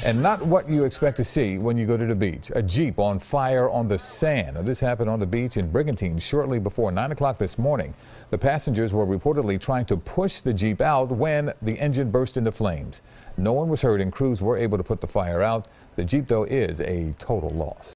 And not what you expect to see when you go to the beach. A Jeep on fire on the sand. Now, this happened on the beach in Brigantine shortly before 9 o'clock this morning. The passengers were reportedly trying to push the Jeep out when the engine burst into flames. No one was hurt and crews were able to put the fire out. The Jeep, though, is a total loss.